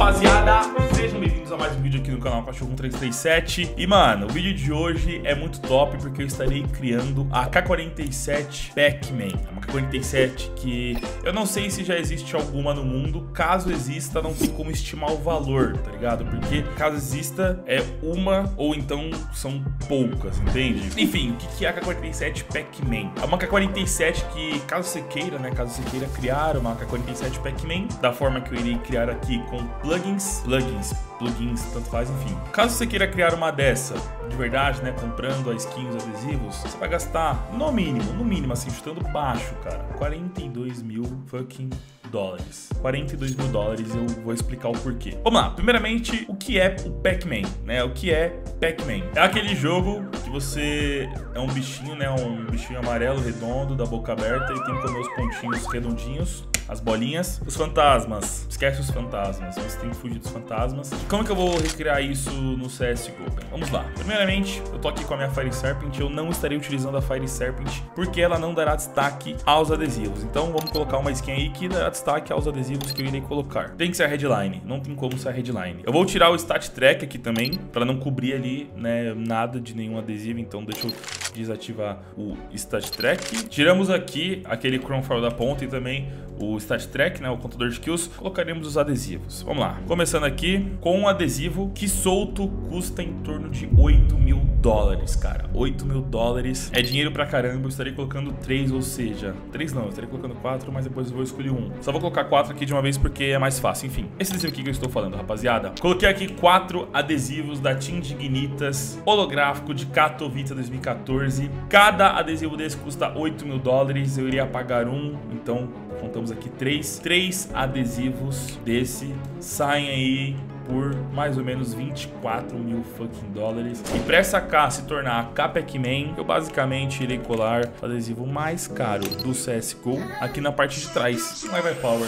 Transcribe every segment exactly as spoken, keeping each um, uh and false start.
rapaziada, sejam bem-vindos a mais um vídeo aqui no canal Cachorro um três três sete. E mano, o vídeo de hoje é muito top porque eu estarei criando a K quarenta e sete Pac-Man. É uma K quarenta e sete que eu não sei se já existe alguma no mundo. Caso exista, não tem como estimar o valor, tá ligado? Porque caso exista, é uma ou então são poucas, entende? Enfim, o que é a K quarenta e sete Pac-Man? É uma K quarenta e sete que, caso você queira, né? Caso você queira criar uma K quarenta e sete Pac-Man, da forma que eu irei criar aqui com plugins, plugins, plugins, tanto faz, enfim. Caso você queira criar uma dessa, de verdade, né, comprando a skin, os adesivos, você vai gastar, no mínimo, no mínimo, assim, chutando baixo, cara, quarenta e dois mil fucking dólares. quarenta e dois mil dólares, eu vou explicar o porquê. Vamos lá, primeiramente, o que é o Pac-Man, né? O que é Pac-Man? É aquele jogo que você é um bichinho, né? Um bichinho amarelo, redondo, da boca aberta e tem que comer os pontinhos redondinhos, as bolinhas. Os fantasmas, esquece os fantasmas, você tem que fugir dos fantasmas. Como que eu vou recriar isso no C S G O? Bem, vamos lá. Primeiramente, eu tô aqui com a minha Fire Serpent, eu não estarei utilizando a Fire Serpent porque ela não dará destaque aos adesivos. Então vamos colocar uma skin aí que dará destaque aos adesivos que eu irei colocar. Tem que ser a headline, não tem como ser a headline. Eu vou tirar o Stat Track aqui também, para não cobrir ali, né, nada de nenhum adesivo, então deixa eu desativar o Stat Track. Tiramos aqui aquele Chrome Foil da ponta e também o Stat Track, né, o contador de kills. Colocaremos os adesivos. Vamos lá. Começando aqui com um adesivo que solto custa em torno de oito mil dólares, cara. oito mil dólares é dinheiro pra caramba. Eu estarei colocando três, ou seja, três não, eu estarei colocando quatro, mas depois eu vou escolher um. Só vou colocar quatro aqui de uma vez porque é mais fácil. Enfim, esse adesivo aqui que eu estou falando, rapaziada. Coloquei aqui quatro adesivos da Team Dignitas, holográfico de Katowice dois mil e quatorze. Cada adesivo desse custa oito mil dólares. Eu iria pagar um, então contamos aqui três. Três adesivos desse saem aí por mais ou menos vinte e quatro mil fucking dólares. E pra essa K se tornar a K Pac-Man, eu basicamente irei colar o adesivo mais caro do C S G O aqui na parte de trás. Vai, vai, Power.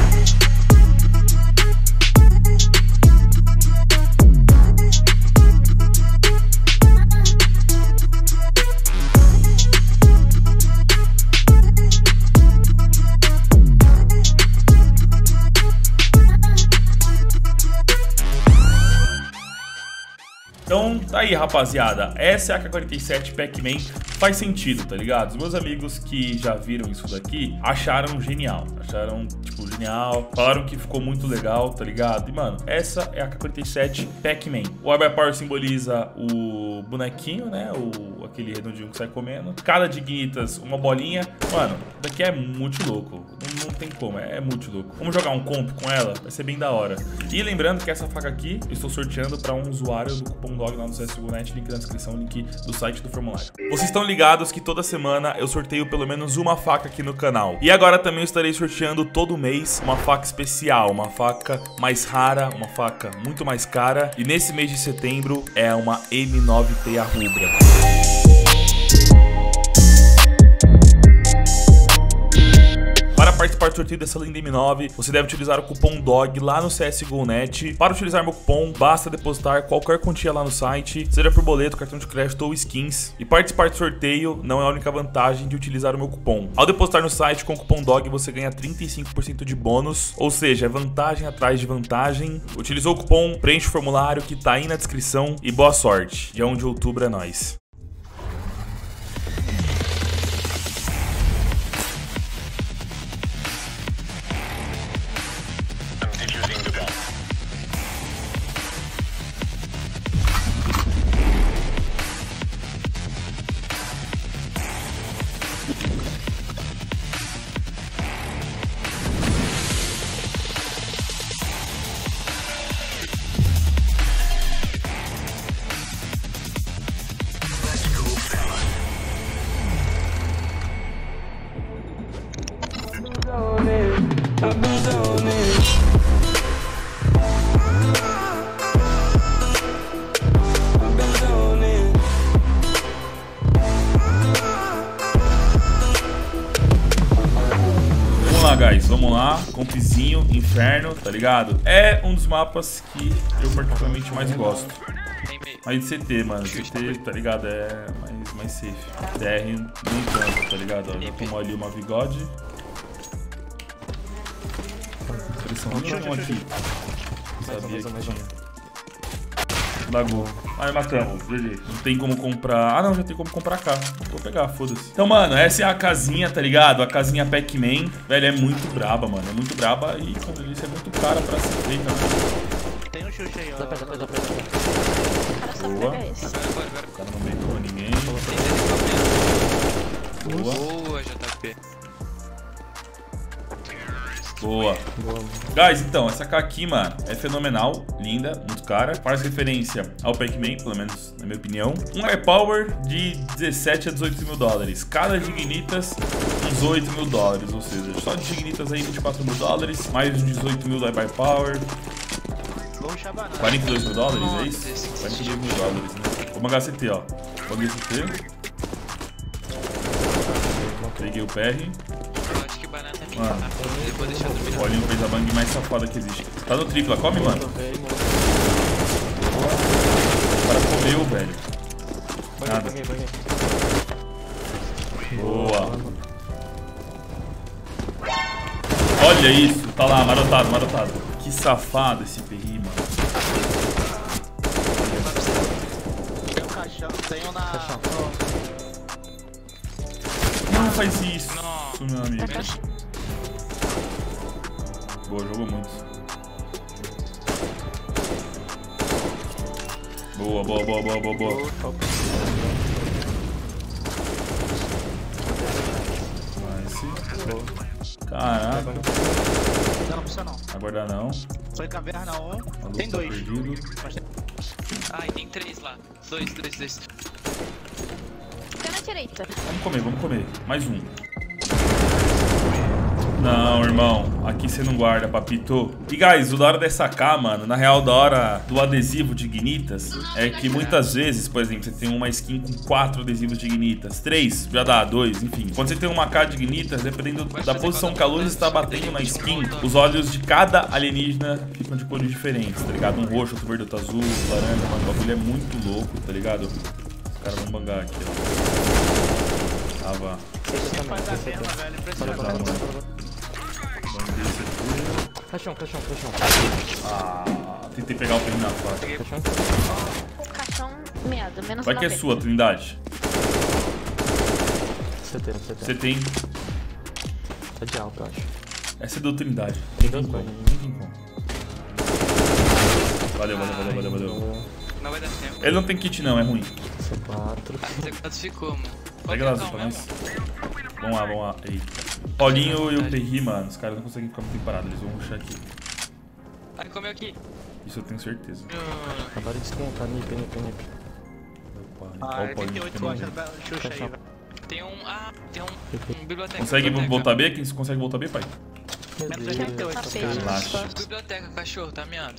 Então, tá aí, rapaziada. Essa é a K quarenta e sete Pac-Man. Faz sentido, tá ligado? Os meus amigos que já viram isso daqui acharam genial. Acharam, tipo, genial. Falaram que ficou muito legal, tá ligado? E, mano, essa é a K quarenta e sete Pac-Man. O Hyper Power simboliza o bonequinho, né? O, aquele redondinho que sai comendo. Cada Dignitas, uma bolinha. Mano, daqui é muito louco. Não, não tem como, é, é muito louco. Vamos jogar um comp com ela? Vai ser bem da hora. E lembrando que essa faca aqui, eu estou sorteando para um usuário do cupom dog lá no C S G O Net. Link na descrição, link do site do formulário. Vocês estão ligados que toda semana eu sorteio pelo menos uma faca aqui no canal. E agora também eu estarei sorteando todo mês uma faca especial, uma faca mais rara, uma faca muito mais cara. E nesse mês de setembro é uma M nove T Rubra. Para participar do sorteio dessa linda M nove, você deve utilizar o cupom D O G lá no C S G O Net. Para utilizar meu cupom, basta depositar qualquer quantia lá no site, seja por boleto, cartão de crédito ou skins. E participar do sorteio não é a única vantagem de utilizar o meu cupom. Ao depositar no site com o cupom D O G, você ganha trinta e cinco por cento de bônus, ou seja, é vantagem atrás de vantagem. Utilizou o cupom, preenche o formulário que tá aí na descrição e boa sorte. Dia um de outubro é nóis. Guys, vamos lá, compzinho, inferno, tá ligado? É um dos mapas que eu particularmente mais gosto. Mas de C T, mano, C T, tá ligado? É mais, mais safe. T R nem tanto, tá ligado? Ó, já tomou ali uma bigode. Eles são um aqui. Sabia mais um, mais um, mais um. Lagou. Aí matamos, G G. Não tem como comprar... Ah, não, já tem como comprar cá. Vou pegar, foda-se. Então, mano, essa é a casinha, tá ligado? A casinha Pac-Man. Velho, é muito braba, mano. É muito braba e, como eu disse, é muito cara pra ser feita, né? Tem um chute aí, ó. Dá pra, dá pra, dá pra. Boa. O cara não matou ninguém. Boa. Boa, J P. Boa. Boa. Guys, então, essa K aqui, mano, é fenomenal, linda, muito cara. Faz referência ao Pac-Man, pelo menos na minha opinião. Um High Power de dezessete a dezoito mil dólares. Cada Dignitas, uns oito mil dólares. Ou seja, só de Dignitas aí, vinte e quatro mil dólares. Mais uns dezoito mil do High Power. quarenta e dois mil dólares, é isso? quarenta e dois mil dólares, né? Vamos H C T, ó. Vamos H C T. Peguei o P R. Mano, o Paulinho fez a bang mais safada que existe. Tá no tripla, come, mano. O cara comeu, velho. Nada. Boa. Olha isso. Tá lá, marotado, marotado. Que safado esse P R, mano. Tem um caixão, tem um na... Caixão. Não faz isso, meu amigo. Boa, jogou muito. Boa, boa, boa, boa, boa, boa. Nice. Caraca. Não, não precisa não. Aguardar não. Foi caverna um. Tem dois. Perdido. Ai, tem três lá. Dois, dois, dois. Fica na direita. Vamos comer, vamos comer. Mais um. Não, irmão. Aqui você não guarda, papito. E, guys, o da hora dessa K, mano, na real, da hora do adesivo de Ignitas é que muitas vezes, por exemplo, você tem uma skin com quatro adesivos de Ignitas. Três, já dá, dois, enfim. Quando você tem uma K de Ignitas, dependendo da posição que a luz está batendo na skin, os olhos de cada alienígena ficam de cores diferentes, tá ligado? Um roxo, outro verde, outro azul, laranja, mano. O bagulho é muito louco, tá ligado? Os caras vão bangar aqui, ó. Tava. Faz a pena, velho. Impressionante. Caixão, caixão, caixão. Ah, tentei pegar o pin na faca. Caixão. O caixão, medo, menos Vai que é noventa. sua, Trindade. Você tem, você tem. Você tem. Tá de alto, eu acho. Essa é do Trindade. Tem dois como. coins. Não tem como. Valeu, valeu, valeu, valeu, valeu. Não vai dar tempo. Ele não tem kit não, é ruim. C quatro. Ah, você classificou, mano. Pega lá, pra nós. Vamos lá, vamos lá. Eita. Paulinho e o P R, mano, os caras não conseguem ficar muito parados, eles vão rushar aqui. Ai, comeu aqui. Isso eu tenho certeza. Uh, Acabaram de descontar, nip, nip, nip. Ah, Olha o Paulinho oitenta e oito ficando gosta da Xuxa aí, velho. tem um. Ah, tem um. um biblioteca. Consegue biblioteca. voltar B? Quem consegue voltar B, pai? Meu Menos Deus. oitenta e oito, Tapete. cara. Relaxa. Biblioteca, cachorro, tá meado.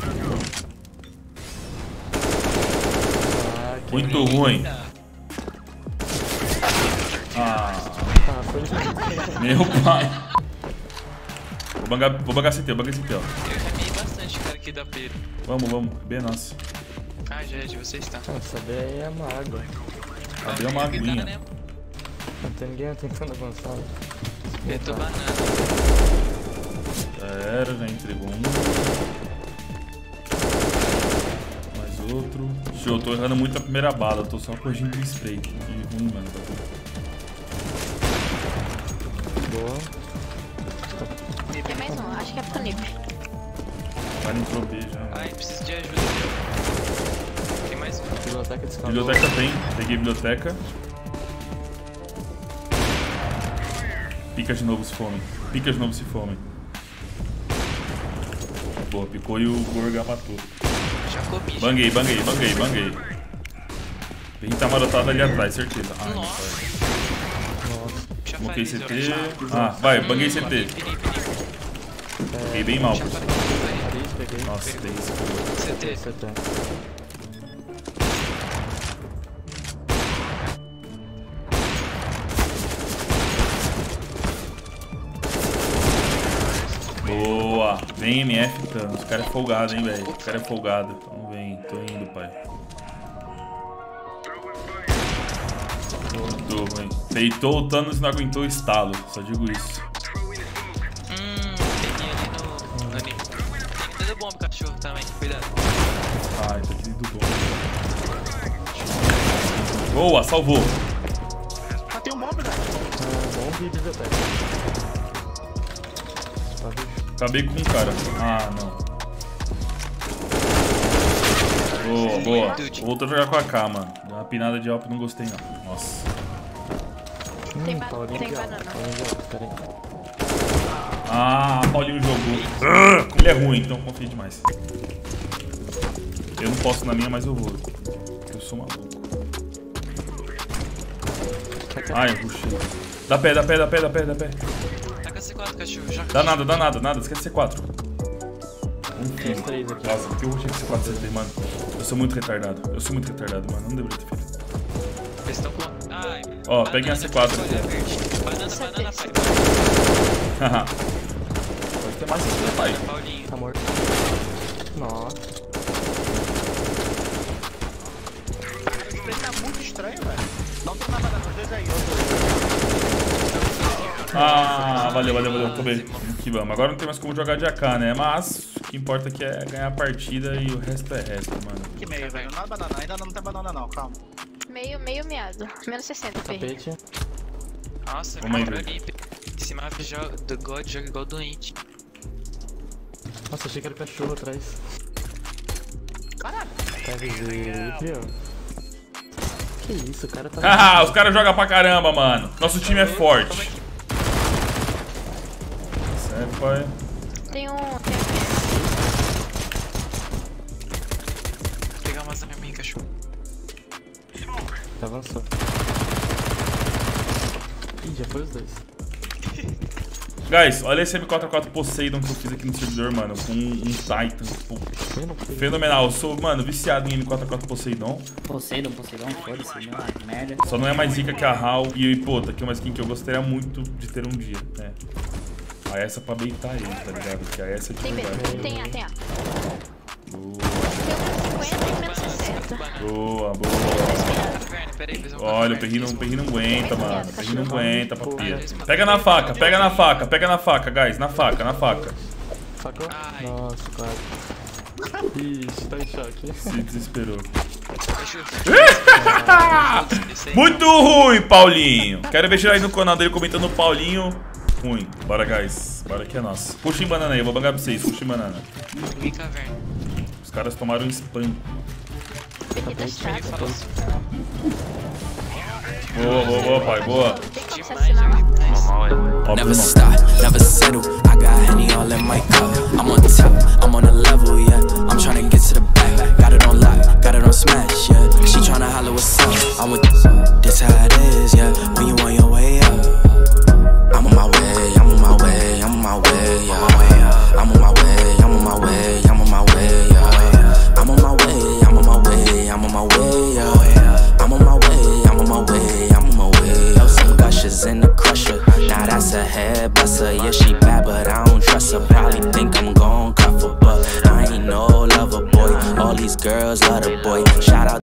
Ah, que Muito ruim. Eita. Ah, Ah, foi de... meu pai. Vou bangar, vou bangar C T, vou bangar C T, ó. Eu remei bastante, cara, aqui da Pera. Vamos, vamos. B é nossa. Ah, já é de vocês, tá? Ah, essa daí é uma água. A B é uma aguinha. Né? Não tem ninguém tentando avançar. Eu tô banana. Já era, já entregou um. Mais outro. Show, eu tô errando muito a primeira bala, eu tô só corrigindo o spray. Que ruim, mano. Boa. Tem mais um, acho que é pro Nip. O cara entrou B já. Ai, preciso de ajuda. Tem mais um. Biblioteca descalou. Biblioteca tem, peguei biblioteca. Pica de novo se fome. Pica de novo se fome. Boa, picou e o Gorga matou. Já comi. já. Banguei, banguei, banguei, banguei. Tem que tá marotado ali atrás, certeza. Ai, meu Nossa. pai. Já Moquei falei, C T. já. Ah, vai, banguei C T. Nip, nip, nip. Peguei bem mal, Já pessoal. falei, Nariz, peguei. Nossa, tem isso. C T. C T. Boa! Vem M F, Thanos. O cara é folgado, hein, velho. O cara é folgado. Então vem, tô indo, pai. Muito ruim. Peitou o Thanos e não aguentou o estalo. Só digo isso. Hum, peguei ali no. no Nip. Tem dentro do bomba, cachorro, também. Cuidado. Ai, tá aqui do bom. Boa, salvou. Ah, tem um bomb, velho. Ah, bom vídeo, biblioteca. Tá, bicho. Acabei com um cara. Ah, não. Boa, boa. Voltou a jogar com a K, mano. Deu uma pinada de alp, não gostei não. Nossa. Tem, Hum, ba Paulinho tem de alto, banana. Paulinho de alto, pera aí. Ah, Paulinho jogou. Ah, ele é ruim, então confia demais. Eu não posso na minha, mas eu vou. Eu sou maluco. Ai, eu puxei. Dá pé, dá pé, dá pé, dá pé, dá pé. Taca C quatro, cachorro. Já. Dá nada, dá nada, nada. Esquece C quatro. Um Tem filho. os três aqui. Nossa, porque eu rushei com C quatro C T, mano. Eu sou muito retardado. Eu sou muito retardado, mano. Não deveria ter feito. Eles estão com. Ai. Ó, peguem a C quatro aqui. Banana, verde. Banana, banana, pai. Haha. Pode ter mais que pai. Paulinho. Tá morto. Nossa. Esse play tá muito estranho, velho. Não tô na banana, os dois aí. Ah, valeu, valeu, valeu. Tô bem. Aqui vamos. Agora não tem mais como jogar de A K, né? Mas o que importa aqui é ganhar a partida e o resto é resto, mano. Que meio, velho. Não é banana, ainda não tem banana não, calma. Meio, meio meado. Menos sessenta, P. Tapete. Nossa, Vamos aí, cara, Vitor. limpo. Esse mapa joga, do God joga igual doente. Nossa, achei que era cachorro atrás. Caralho. Tá visível. Que isso, o cara tá... Haha, os caras jogam pra caramba, mano. Nosso time é forte. Certo, pai. Tem um. Tem Vou pegar umas arminhas, cachorro. Avançou. Ih, já foi os dois. Guys, olha esse M quatro quatro Poseidon que eu fiz aqui no servidor, mano. Com um, um Titan. Pô, Eu não sei. fenomenal. Eu sou, mano, viciado em M quatro quatro Poseidon. Poseidon, Poseidon, foda-se, meu, merda. Só não é mais rica que a HAL. E, pô, tá aqui uma skin que eu gostaria muito de ter um dia, né? A essa pra beitar ele, tá ligado? Que a essa é de Tem B. verdade. Tem A, tem A. Boa, Tem um cinquenta e menos sessenta. boa, boa. Caverna, peraí, fez uma Olha, o caverna, Perri não, fez o uma- Perri não aguenta, mano. O Perri não aguenta, Boa. papinha. Pega na faca, pega na faca, pega na faca, guys. Na faca, na faca. Facou? Ai. Nossa, quase. Ixi, tá em choque. Se desesperou. Deixa eu- Esse aí. Muito ruim, Paulinho. Quero ver tirar aí no canal dele comentando Paulinho. Ruim. Bora, guys. Bora que é nosso. Puxa em banana aí, eu vou bangar pra vocês. Puxa em banana. Ninguém caverna. Os caras tomaram um spam. Aqui tá Ele estrado. falou assim. Boa, boa, boa, pai. Boa. Tem como se Demais, assinar. demais. Ó, Never irmão. stop, never settle. I got Henny all in my cup. I'm on top, I'm on a level, yeah. I'm tryna get to the back. Got it on lock, got it on smash, yeah. She tryna holler what's up. I'm with this how it is, yeah. When you on your way up. I'm on my way, I'm on my way, I'm on my way, yeah. I'm on my way, I'm on my way, I'm on my way, yeah. I'm on my way, I'm on my way, I'm on my way, yeah. I'm on my way, I'm on my way, I'm on my way. Yo, some gushers in the crusher. Now that's a head buster. Yeah, she bad, but I don't trust her. Probably think I'm gon' cuff her, but I ain't no lover boy. All these girls love the boy. Shout out.